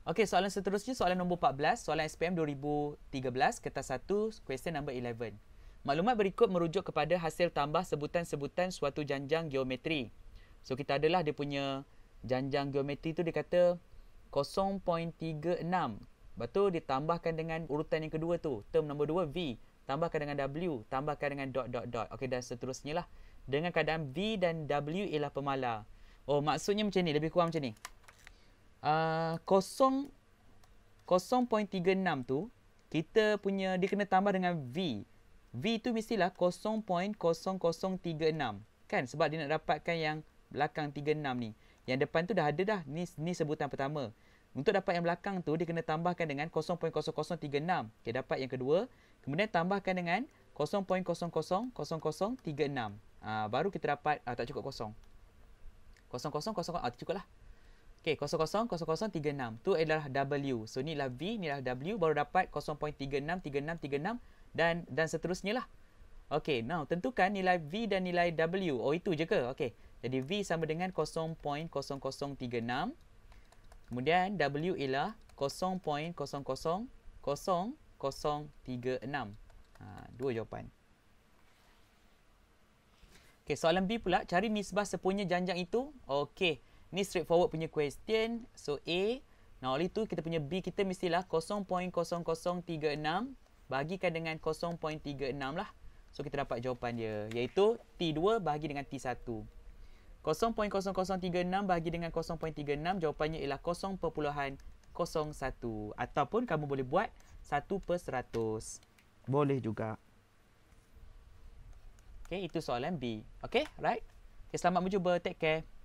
Okey, soalan seterusnya, soalan nombor 14, soalan SPM 2013, kertas 1, question number 11. Maklumat berikut merujuk kepada hasil tambah sebutan-sebutan suatu janjang geometri. So, kita adalah dia punya janjang geometri tu dia kata 0.36. Lepas tu ditambahkan dengan urutan yang kedua tu. Term nombor 2, V. Tambahkan dengan W. Tambahkan dengan dot, dot, dot. Okey, dan seterusnya lah. Dengan keadaan V dan W ialah pemalar. Oh, maksudnya macam ni. Lebih kurang macam ni. 0.36 tu kita punya dia kena tambah dengan V. V tu mestilah 0.0036 kan, sebab dia nak dapatkan yang belakang 36 ni. Yang depan tu dah ada dah. Ni sebutan pertama. Untuk dapat yang belakang tu dia kena tambahkan dengan 0.0036. Okey, dapat yang kedua. Kemudian tambahkan dengan 0.000036. Baru kita dapat tak cukup kosong. 0000 cukup lah. Okey, 000036 tu adalah W. So ni adalah V, ni adalah W, baru dapat 0.36 dan seterusnya lah. Okey, now tentukan nilai V dan nilai W. Oh, itu je ke? Okey. Jadi V sama dengan 0.0036. Kemudian W ialah 0.000036. Dua jawapan. Okey, soalan B pula, cari nisbah sepunya janjang itu. Okey. Ni straightforward punya question. So A. Nah, oleh itu kita punya B kita mestilah 0.0036 bagikan dengan 0.36 lah. So kita dapat jawapan dia, iaitu T2 bahagi dengan T1. 0.0036 bahagi dengan 0.36, jawapannya ialah 0.01. Ataupun kamu boleh buat 1/100. Boleh juga. Okey, itu soalan B. Okey, right? Okay, selamat mencuba. Take care.